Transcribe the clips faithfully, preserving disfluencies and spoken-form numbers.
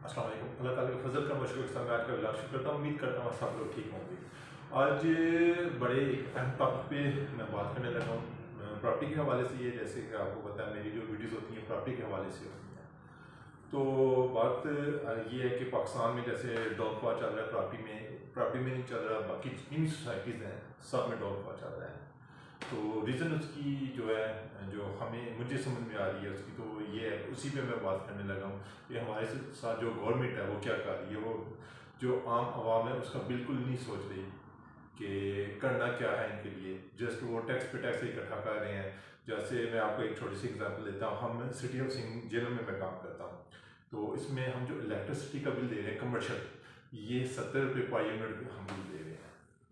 अस्सलाम वालेकुम। अल्लाह ताला के फजल का मशकूर के साथ मैं आज का व्लॉग शुरू करता हूँ। उम्मीद करता हूँ सब लोग ठीक होंगे। आज बड़े एक अहम टॉपिक पे मैं बात करने लगा हूँ प्रॉपर्टी के हवाले से। ये जैसे कि आपको पता है मेरी जो वीडियोस होती हैं प्रॉपर्टी के हवाले से होती हैं। तो बात ये है कि पाकिस्तान में जैसे डाउनफॉल चल रहा है प्रॉपर्टी में प्रॉपर्टी में नहीं चल रहा, बाकी जितनी भी सोसाइटीज़ हैं सब में डाउनफॉल चल रहा है। तो रीज़न उसकी जो है जो हमें मुझे समझ में आ रही है उसकी, तो ये है, उसी पे मैं बात करने लगा हूँ कि हमारे साथ जो गवर्नमेंट है वो क्या कर रही है। वो जो आम आवाम है उसका बिल्कुल नहीं सोच रही कि करना क्या है इनके लिए। जस्ट वो टैक्स पे टैक्स इकट्ठा कर रहे हैं। जैसे मैं आपको एक छोटी सी एग्जांपल देता हूँ। हम सिटी ऑफ सिंह जिले में मैं काम करता हूँ, तो इसमें हम जो इलेक्ट्रिसिटी का बिल दे रहे हैं कमर्शियल, ये सत्तर रुपये पर यूनिट हम बिल दे रहे हैं।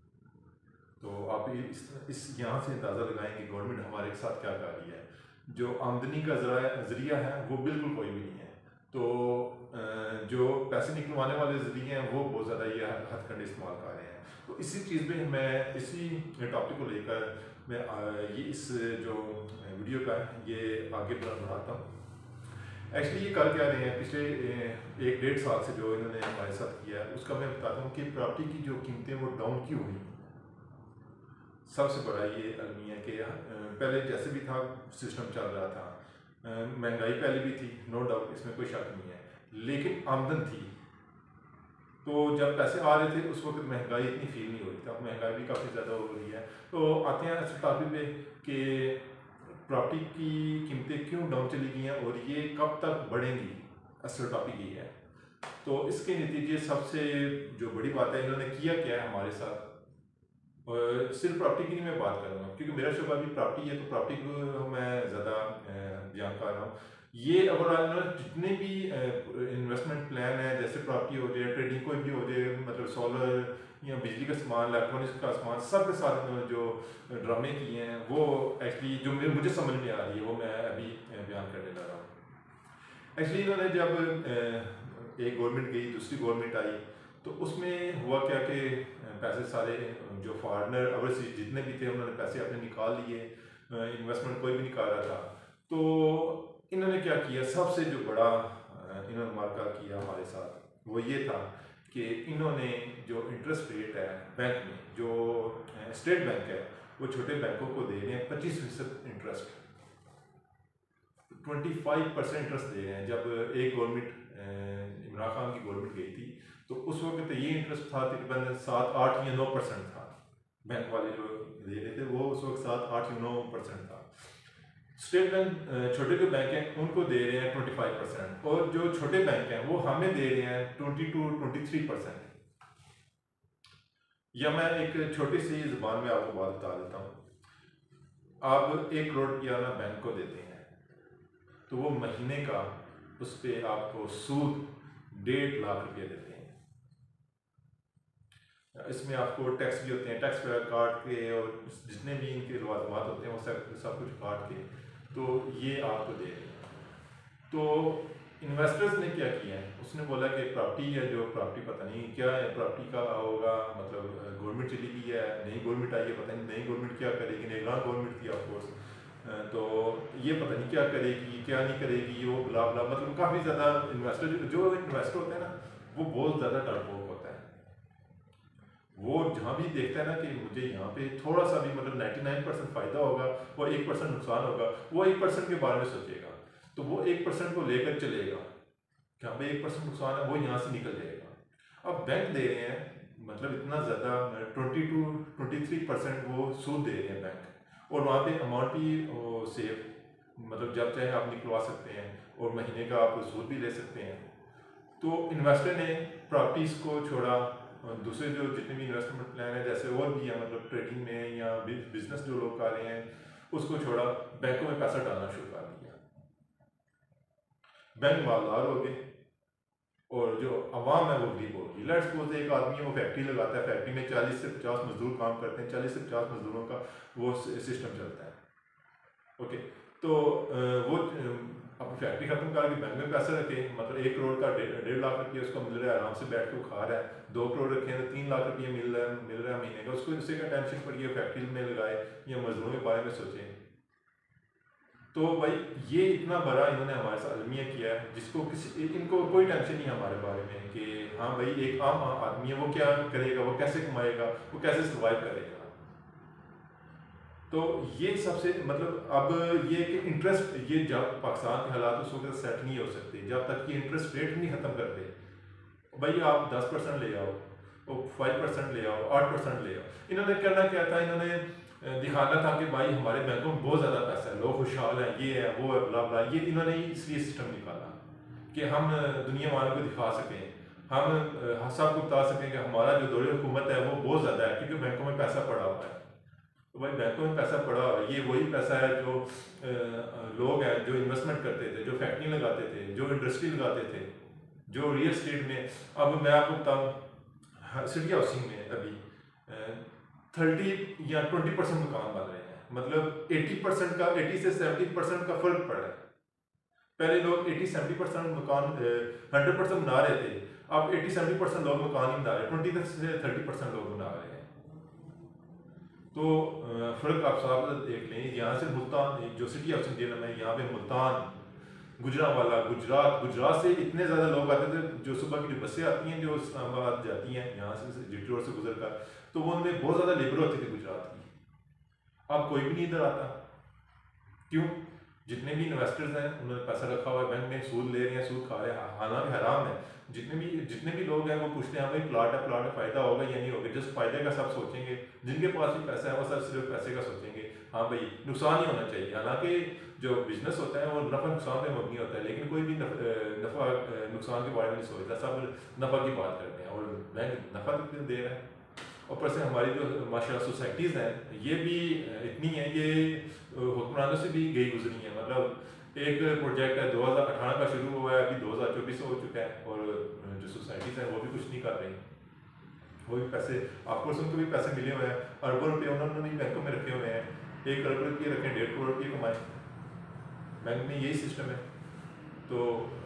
तो आप इस, इस यहाँ से अंदाज़ा लगाएं कि गवर्नमेंट हमारे साथ क्या कर रही है। जो आमदनी का ज़रिया है वो बिल्कुल कोई भी नहीं है। तो जो पैसे निकलवाने वाले ज़रिए हैं वो बहुत ज़्यादा ये हथकंडे इस्तेमाल कर रहे हैं। तो इसी चीज़ में मैं इसी टॉपिक को लेकर मैं ये इस जो वीडियो का ये आगे बढ़ाता हूँ। एक्चुअली ये कर क्या रहे हैं, पिछले एक डेढ़ साल से जो इन्होंने हमारे साथ किया है उसका मैं बताता हूँ कि प्रॉपर्टी की जो कीमतें वो डाउन क्यों हुई। सबसे बड़ा ये अलमिया कि पहले जैसे भी था सिस्टम चल रहा था, महंगाई पहले भी थी, नो डाउट, इसमें कोई शक नहीं है, लेकिन आमदन थी। तो जब पैसे आ रहे थे उस वक्त महंगाई इतनी फील नहीं हो रही थी। अब महंगाई भी काफ़ी ज़्यादा हो रही है। तो आते हैं इस टॉपिक पे कि प्रॉपर्टी की कीमतें क्यों डाउन चली गई हैं और ये कब तक बढ़ेंगी। असल टॉपिक ये है। तो इसके नतीजे सबसे जो बड़ी बात है, इन्होंने किया क्या है हमारे साथ। और सिर्फ प्रॉपर्टी की नहीं मैं बात कर रहा हूँ क्योंकि मेरा शुबा भी प्रॉपर्टी है, तो प्रॉपर्टी को मैं ज़्यादा बयान कर रहा हूँ। ये ओवरऑल जितने भी इन्वेस्टमेंट प्लान है, जैसे प्रॉपर्टी हो जाए, ट्रेडिंग कोई भी हो जाए, मतलब सोलर या बिजली का सामान, इलेक्ट्रॉनिक्स का सामान, सब के साथ जो ड्रामे किए हैं वो एक्चुअली जो मुझे समझ में आ रही है वो मैं अभी बयान करने लगा हूँ। एक्चुअली इन्होंने जब एक गवर्नमेंट गई दूसरी गवर्नमेंट आई तो उसमें हुआ क्या कि पैसे सारे जो फॉरनर ओवरसीज जितने भी थे उन्होंने पैसे अपने निकाल लिए, इन्वेस्टमेंट कोई भी नहीं कर रहा था। तो इन्होंने क्या किया, सबसे जो बड़ा इन्होंने मार्का किया हमारे साथ वो ये था कि इन्होंने जो इंटरेस्ट रेट है बैंक में, जो स्टेट बैंक है वो छोटे बैंकों को दे रहे हैं पच्चीस फीसद interest, twenty five percent interest दे रहे हैं। जब एक गवर्नमेंट इमरान खान की गवर्नमेंट गई थी तो उस वक्त ये इंटरेस्ट था तकरीबन सात आठ या नौ परसेंट था। बैंक वाले जो दे रहे थे वो उस वक्त सात आठ या नौ परसेंट था। स्टेट बैंक छोटे जो बैंक हैं उनको दे रहे हैं ट्वेंटी फाइव परसेंट, और जो छोटे बैंक हैं वो हमें दे रहे हैं twenty two twenty three percent. या मैं एक छोटी सी जुबान में आपको बात बता देता हूँ। आप एक करोड़ रुपया ना बैंक को देते हैं तो वो महीने का उस पर आपको सूद डेढ़ लाख रुपये देते हैं। इसमें आपको टैक्स भी होते हैं, टैक्स काट के और जितने भी इनके लवाजमात होते हैं वो सब सब कुछ काट के तो ये आपको दे रहे हैं। तो इन्वेस्टर्स ने क्या किया है, उसने बोला कि प्रॉपर्टी है, जो प्रॉपर्टी पता नहीं क्या है, प्रॉपर्टी का होगा, मतलब गवर्नमेंट चली गई है, नई गवर्नमेंट आई है, पता नहीं नई गवर्नमेंट क्या करेगी, निगरान गवर्नमेंट थी ऑफकोर्स, तो ये पता नहीं क्या करेगी क्या नहीं करेगी, वो बुला बुला मतलब काफ़ी ज़्यादा इन्वेस्टर जो इन्वेस्टर होता है ना वो बहुत ज़्यादा डरपोक होता है। वो जहाँ भी देखता है ना कि मुझे यहाँ पे थोड़ा सा भी मतलब निन्यानवे परसेंट फ़ायदा होगा और एक परसेंट नुकसान होगा, वो एक परसेंट के बारे में सोचेगा। तो वो एक परसेंट को लेकर चलेगा, जहाँ पे एक परसेंट नुकसान है वो यहाँ से निकल जाएगा। अब बैंक दे रहे हैं मतलब इतना ज़्यादा twenty two twenty three percent वो सूद दे रहे हैं बैंक, और वहाँ पे अमाउंट भी सेफ, मतलब जब चाहे आप निकलवा सकते हैं और महीने का आप सूद भी ले सकते हैं। तो इन्वेस्टर ने प्रॉपर्टीज़ को छोड़ा, दूसरे जो जितने भी इन्वेस्टमेंट प्लान है जैसे और भी है, मतलब ट्रेडिंग में या बिजनेस जो लोग कर रहे हैं उसको छोड़ा, बैंकों में पैसा डालना शुरू कर दिया। बैंक मालदार हो गए और जो अवाम है वो गरीब होगी। लेट्स सपोज एक आदमी वो फैक्ट्री लगाता है, फैक्ट्री में चालीस से पचास मजदूर काम करते हैं, चालीस से पचास मजदूरों का वो सिस्टम चलता है। ओके, तो वो अपनी फैक्ट्री खत्म करके बैंक में पैसा रखे, मतलब एक करोड़ का डेढ़ लाख रुपये उसको मिल रहा है, आराम से बैठ के वो खा रहा है। दो करोड़ रखे तो तीन लाख रुपये मिल रहा है मिल रहा है महीने का, उसको इससे का टेंशन पड़ी है फैक्ट्री में लगाए या मजदूरों के बारे में सोचे। तो भाई ये इतना बड़ा इन्होंने हमारे साथ अलमिया किया है जिसको किसी इनको कोई टेंशन नहीं है हमारे बारे में कि हाँ भाई एक आम आदमी है वो क्या करेगा, वो कैसे कमाएगा, वो कैसे सर्वाइव करेगा। तो ये सबसे मतलब अब ये कि इंटरेस्ट, ये जब पाकिस्तान के हालात उस वक्त सेट नहीं हो सकते जब तक कि इंटरेस्ट रेट नहीं ख़त्म करते। भाई आप दस परसेंट ले आओ, वो फाइव परसेंट ले आओ, आठ परसेंट ले आओ। इन्होंने करना क्या था, इन्होंने दिखाना था कि भाई हमारे बैंकों में बहुत ज़्यादा पैसा है, लोग खुशहाल हैं, ये है वो है ब्ला ब्ला। ये इन्होंने इसलिए सिस्टम निकाला कि हम दुनिया वालों को दिखा सकें, हम सबको बता सकें कि हमारा जो दौरे हुकूमत है वो बहुत ज़्यादा है क्योंकि बैंकों में पैसा पड़ा हुआ है। तो भाई बैंकों में पैसा पड़ा हुआ है, ये वही पैसा है जो लोग हैं जो इन्वेस्टमेंट करते थे, जो फैक्ट्री लगाते थे, जो इंडस्ट्री लगाते थे, जो रियल स्टेट में। अब मैं आपको बताऊँ सिटी हाउसिंग में अभी थर्टी या ट्वेंटी परसेंट मकान बन रहे हैं, मतलब एटी परसेंट का एटी से सेवेंटी परसेंट का फर्क पड़ा है। पहले लोग एटी सेवेंटी परसेंट मकान हंड्रेड परसेंट बना रहे थे, अब एटी सेवेंटी परसेंट लोग मकान ही बना रहे हैं, ट्वेंटी से थर्टी परसेंट लोग बना रहे हैं। तो फ़र्क आप साफ देख लें, यहाँ से मुल्तान जो सिटी हाउसिंग जेल में, यहाँ पे मुल्तान, गुजरांवाला, गुजरात गुजरात से इतने ज़्यादा लोग आते थे, जो सुबह की जो बसें आती हैं जो इस्लामाबाद जाती हैं यहाँ से जीटी रोड से गुजर कर, तो वो उनमें बहुत ज़्यादा लेबर होती थी गुजरात की। अब कोई भी नहीं इधर आता, क्यों? जितने भी इन्वेस्टर्स हैं उन्होंने पैसा रखा हुआ है बैंक में, सूद ले रहे हैं, सूद खा रहे हैं, हालांकि हराम है। जितने भी जितने भी लोग हैं वो पूछते हैं भाई प्लाट है, प्लाट है, फ़ायदा होगा या नहीं होगा, जस्ट फ़ायदे का सब सोचेंगे। जिनके पास भी पैसा है वो सब सिर्फ पैसे का सोचेंगे, हाँ भाई नुकसान ही होना चाहिए। हालांकि जो बिजनेस होता है वो नफ़ा नुकसान पे मबनी होता है, लेकिन कोई भी नफ़ा नुकसान के बारे में नहीं सोचता, सब नफ़ा की बात करते हैं। और बैंक नफ़ा दे रहा है, ऊपर से हमारी जो माशाल्लाह सोसाइटीज़ हैं ये भी इतनी हैं, ये हुक्मरानों से भी गई गुजरी हैं। मतलब एक प्रोजेक्ट है दो हज़ार अठारह का शुरू हुआ है, अभी दो हज़ार चौबीस हो चुका है, और जो सोसाइटीज़ हैं वो भी कुछ नहीं कर रही। वो भी पैसे आपको उनको भी पैसे मिले हुए हैं, अरबों रुपये उन्होंने भी बैंकों में रखे हुए हैं, एक अरब रुपये रखें, डेढ़ करोड़ रुपये कमाए, बैंक में यही सिस्टम है। तो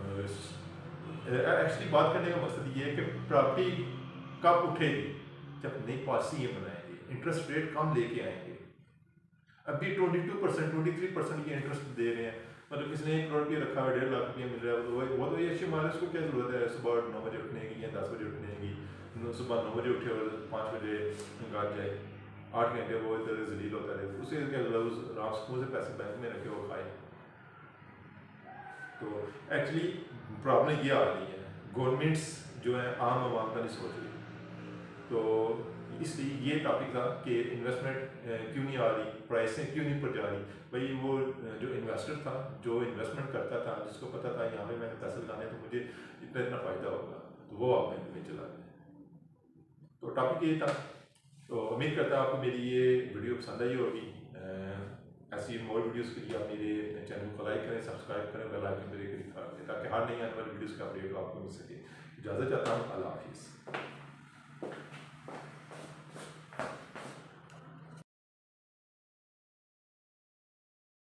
एक्चुअली बात करने का मकसद ये है कि प्रॉपर्टी कब उठेगी, जब नई पॉलिसी ये बनाएंगे, इंटरेस्ट रेट कम लेके आएंगे। अभी twenty two percent twenty three percent की इंटरेस्ट दे रहे हैं, मतलब किसी ने एक करोड़ रुपये रखा हुआ डेढ़ लाख रुपये मिल रहा है, वो वो तो ये अच्छी मारे, उसको क्या ज़रूरत है सुबह नौ बजे उठने की या दस बजे उठने की, सुबह नौ बजे उठे और पाँच बजे घर जाए, आठ घंटे वो इधर जलील होता रहे, उसे क्या जरूरत, रात सुकून से पैसे बैंक में रखे वो खाए। तो एक्चुअली प्रॉब्लम ये आ रही है, गवर्नमेंट्स जो है आम आवाम का नहीं सोच रही। तो इसलिए ये टॉपिक था कि इन्वेस्टमेंट क्यों नहीं आ रही, प्राइसें क्यों नहीं पड़ जा रही। भाई वो जो इन्वेस्टर था, जो इन्वेस्टमेंट करता था, जिसको पता था यहाँ पे मैंने पैसे लगाने तो मुझे इतना इतना फ़ायदा होगा, तो वो आप बैंक में चला गए। तो टॉपिक ये था। तो उम्मीद करता हूँ आपको मेरी ये वीडियो पसंद आई होगी। ऐसी मोर वीडियोज़ के लिए आप मेरे चैनल को लाइक करें, सब्सक्राइब करें, बेल आइकन मेरे क्लिक करें ताकि हर नई आने वाली वीडियोज़ का अपडेट आपको मिल सके। इजाज़त चाहता हूँ, अल्लाह हाफिज़।